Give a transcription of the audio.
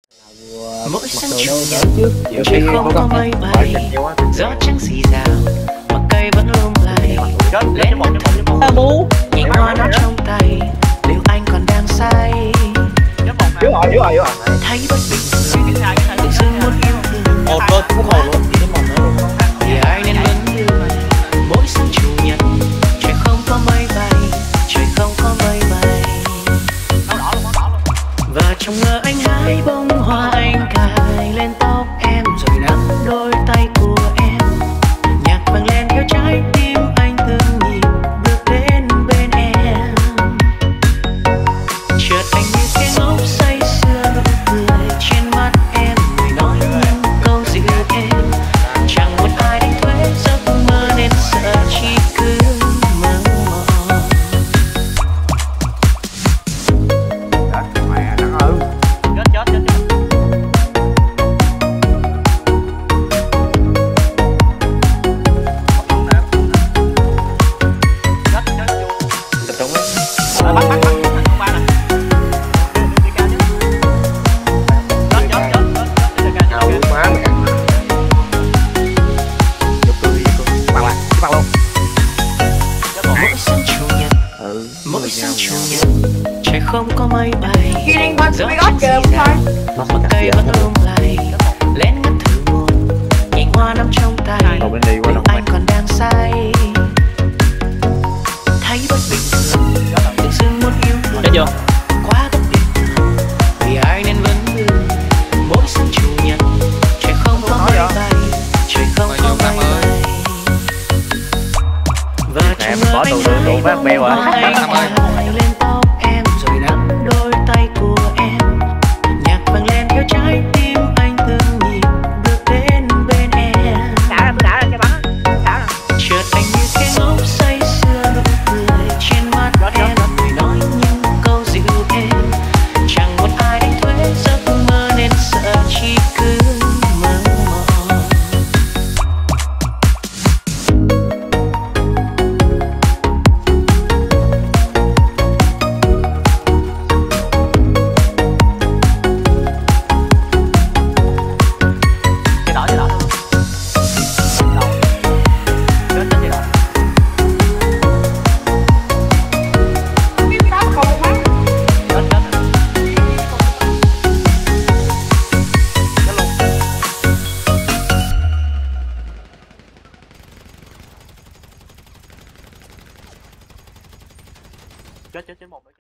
Mỗi sáng chủ nhật trời không có mây bay, gió trắng xì rào mà cây vẫn lung lay lên một thầm bú nhìn hoa nó trong tay liệu anh còn đang say thấy bất bình thường tự dưng muốn yêu thương thì ai nên vẫn như vậy mỗi sáng chủ nhật trời không có mây bay, trời không có mây bay và trong ngỡ anh hái bông hoa anh cài lên tóc em rồi nắm đôi tay của em nhạc vang lên theo trái tim anh từng nhịp bước đến bên em chợt anh như cái ngốc say sưa nụ cười trên mắt em người nói những câu dịu êm chẳng một ai đánh thuế giấc mơ nên sợ chỉ cứ mơ mộng. Mỗi sáng chủ nhật trời không có mây bay, gió trắng xì rào mà cây vẫn lung lay lên ngắt thử nguồn nhìn hoa nắm trong tay liệu anh còn đang say thấy bất bình thường tự dưng muốn yêu thương quá bất bình thường vì ai nên vẫn như mỗi sáng chủ nhật trời không có mây bay, trời không có mây bay và trong mơ anh hái bông hoa anh